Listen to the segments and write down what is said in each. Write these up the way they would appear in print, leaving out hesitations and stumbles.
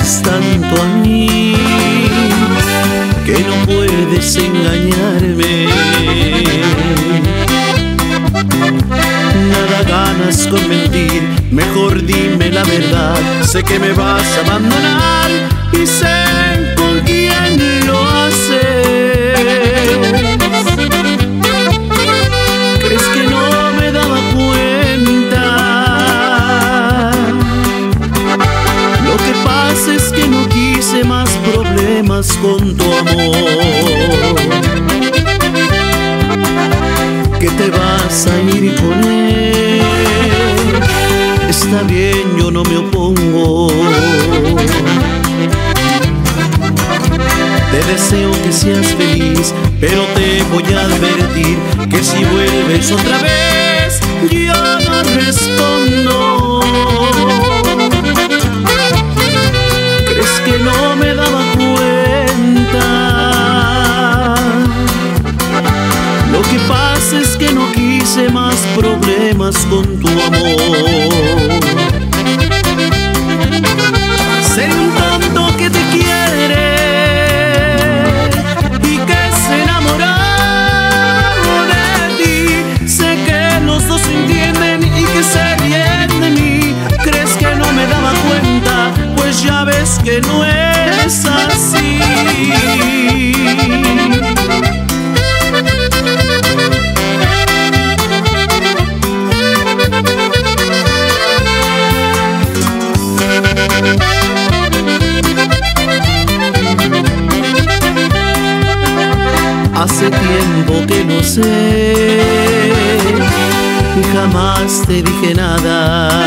amas tanto a mí que no puedes engañarme. Nada ganas con mentir, mejor dime la verdad. Sé que me vas a abandonar y sé con quién lo haces. ¿Crees que no me daba cuenta? Lo que pasa es que no quise más problemas con tu amor. Que te vas a ir con él, está bien, yo no me opongo. Te deseo que seas feliz, pero te voy a advertir que si vuelves otra vez, yo no respondo. ¿Crees que no me daba cuenta? Lo que pasa es que no quise más problemas con tu amor. Ser un tonto que te quiere y que se enamorado de ti. Sé que los dos se entienden y que se ríen de mí. ¿Crees que no me daba cuenta? Pues ya ves que no es así. Hace tiempo que no sé y jamás te dije nada.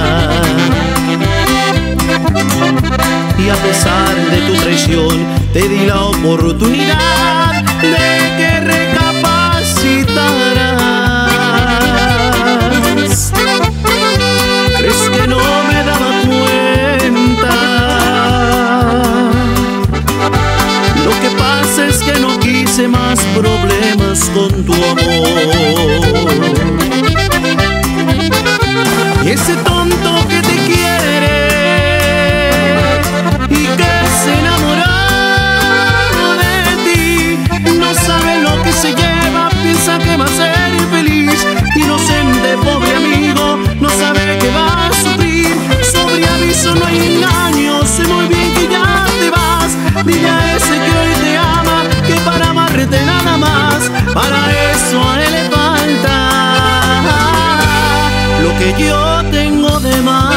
Y a pesar de tu traición, te di la oportunidad de que recapacitaras. ¿Crees que no me daba cuenta? Lo que pasa es que no quise más problemas con tu amor. Y ese tonto que te quiere y que se enamoró de ti, no sabe lo que se lleva, piensa que va a ser feliz. Inocente, pobre amigo, no sabe que va a sufrir. Sobre aviso no hay engaño, sé muy bien que ya te vas. Dile a ese que hoy te ama que para amarte nada más, para eso a él le falta lo que yo tengo de más.